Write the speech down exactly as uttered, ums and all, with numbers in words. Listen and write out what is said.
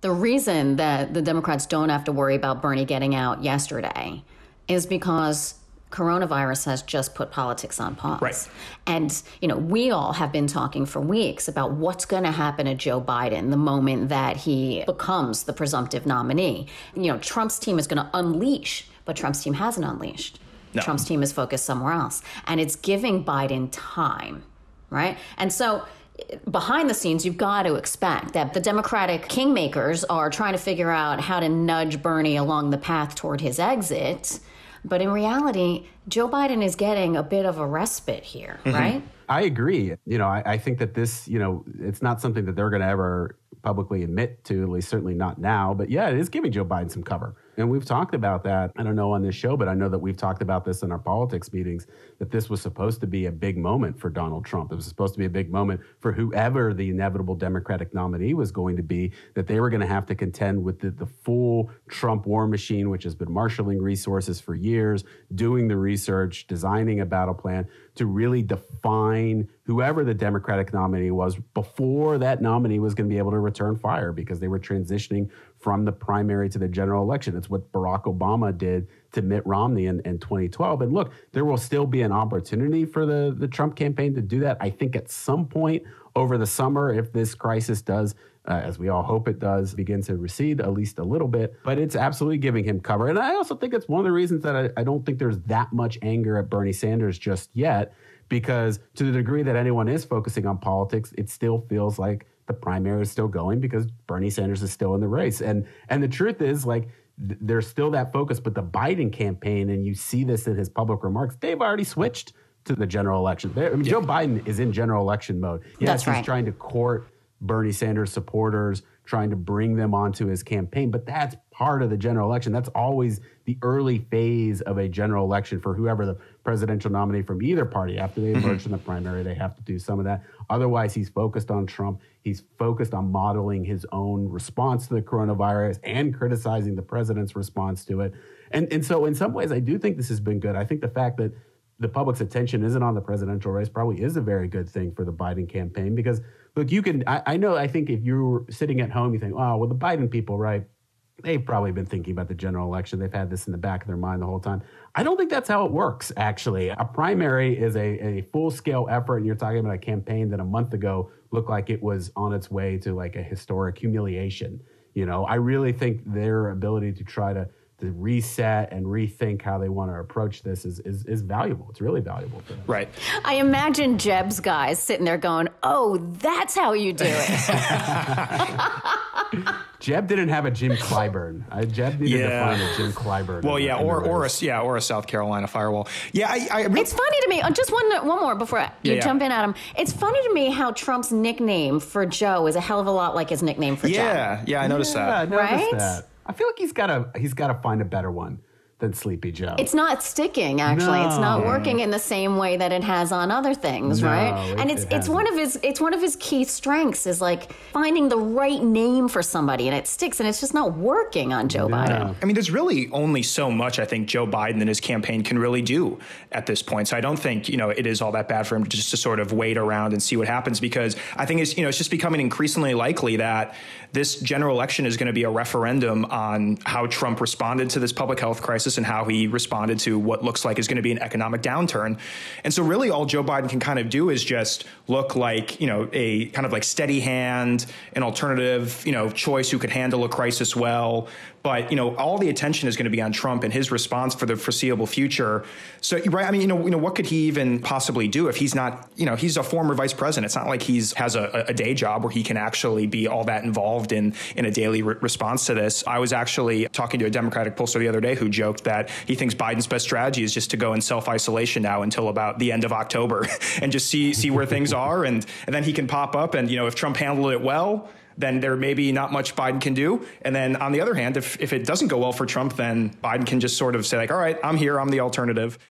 The reason that the Democrats don't have to worry about Bernie getting out yesterday is because coronavirus has just put politics on pause. Right. And, you know, we all have been talking for weeks about what's going to happen to Joe Biden the moment that he becomes the presumptive nominee. You know, Trump's team is going to unleash, but Trump's team hasn't unleashed. No. Trump's team is focused somewhere else. And it's giving Biden time, right? And so behind the scenes, you've got to expect that the Democratic kingmakers are trying to figure out how to nudge Bernie along the path toward his exit. But in reality, Joe Biden is getting a bit of a respite here, mm-hmm. right? I agree. You know, I, I think that this, you know, it's not something that they're going to ever publicly admit to, at least certainly not now. But yeah, it is giving Joe Biden some cover. And we've talked about that, I don't know on this show, but I know that we've talked about this in our politics meetings, that this was supposed to be a big moment for Donald Trump. It was supposed to be a big moment for whoever the inevitable Democratic nominee was going to be, that they were going to have to contend with the, the full Trump war machine, which has been marshaling resources for years, doing the research, designing a battle plan to really define whoever the Democratic nominee was before that nominee was going to be able to return fire, because they were transitioning from the primary to the general election. It's what Barack Obama did to Mitt Romney in, in twenty twelve. And look, there will still be an opportunity for the, the Trump campaign to do that. I think at some point over the summer, if this crisis does, uh, as we all hope it does, begin to recede at least a little bit. But it's absolutely giving him cover. And I also think it's one of the reasons that I, I don't think there's that much anger at Bernie Sanders just yet, because to the degree that anyone is focusing on politics, it still feels like the primary is still going because Bernie Sanders is still in the race. And and the truth is, like, th- there's still that focus. But the Biden campaign, and you see this in his public remarks, they've already switched to the general election. I mean, yeah. Joe Biden is in general election mode. Yes, That's right. He's trying to court Bernie Sanders supporters, trying to bring them onto his campaign. But that's part of the general election. That's always the early phase of a general election for whoever the presidential nominee from either party. After they emerge mm-hmm. from the primary, they have to do some of that. Otherwise, he's focused on Trump. He's focused on modeling his own response to the coronavirus and criticizing the president's response to it. And, and so in some ways, I do think this has been good. I think the fact that the public's attention isn't on the presidential race probably is a very good thing for the Biden campaign, because, look, you can, I, I know, I think if you're sitting at home, you think, oh, well, the Biden people, right, they've probably been thinking about the general election. They've had this in the back of their mind the whole time. I don't think that's how it works, actually. A primary is a, a full-scale effort, and you're talking about a campaign that a month ago looked like it was on its way to like a historic humiliation. You know, I really think their ability to try to to reset and rethink how they want to approach this is, is is valuable. It's really valuable for them. Right. I imagine Jeb's guys sitting there going, oh, that's how you do it. Jeb didn't have a Jim Clyburn. Uh, Jeb needed yeah. to find a Jim Clyburn. Well, yeah, or or a, yeah, or a South Carolina firewall. Yeah, I, I really... It's funny to me. Uh, just one one more before you yeah, jump yeah. in, Adam. It's funny to me how Trump's nickname for Joe is a hell of a lot like his nickname for yeah, Jeb. Yeah, yeah, I noticed yeah, that. I noticed right? that. I feel like he's got to he's got to find a better one than Sleepy Joe. It's not sticking, actually. No. It's not working in the same way that it has on other things, no, right? It, and it's it it's one of his it's one of his key strengths is like finding the right name for somebody, and it sticks, and it's just not working on Joe no. Biden. I mean, there's really only so much I think Joe Biden and his campaign can really do at this point. So I don't think, you know, it is all that bad for him just to sort of wait around and see what happens, because I think it's, you know, it's just becoming increasingly likely that this general election is going to be a referendum on how Trump responded to this public health crisis and how he responded to what looks like is going to be an economic downturn. And so really all Joe Biden can kind of do is just look like, you know, a kind of like steady hand, an alternative, you know, choice who could handle a crisis well. But, you know, all the attention is going to be on Trump and his response for the foreseeable future. So, right, I mean, you know, you know, what could he even possibly do if he's not, you know, he's a former vice president. It's not like he's has a, a day job where he can actually be all that involved in, in a daily re- response to this. I was actually talking to a Democratic pollster the other day who joked that he thinks Biden's best strategy is just to go in self-isolation now until about the end of October and just see see where things are. And, and then he can pop up. And, you know, if Trump handled it well, then there may be not much Biden can do. And then on the other hand, if, if it doesn't go well for Trump, then Biden can just sort of say like, all right, I'm here, I'm the alternative.